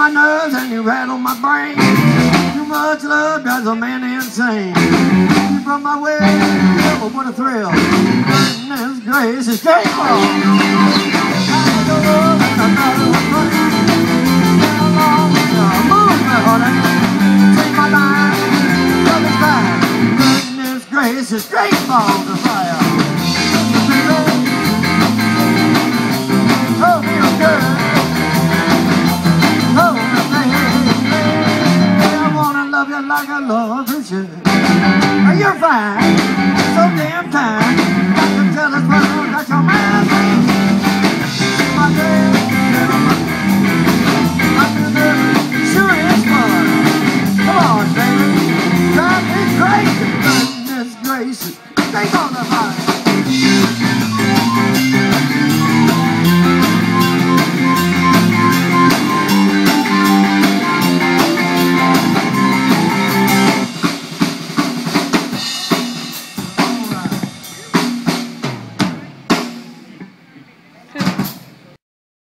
my nerves and you rattle my brain. Too much love drives a man insane. You brought my way, oh, what a thrill. Goodness gracious, take off. I don't know that I'm not afraid. Move me, honey. Take my life, love is back. Goodness gracious, take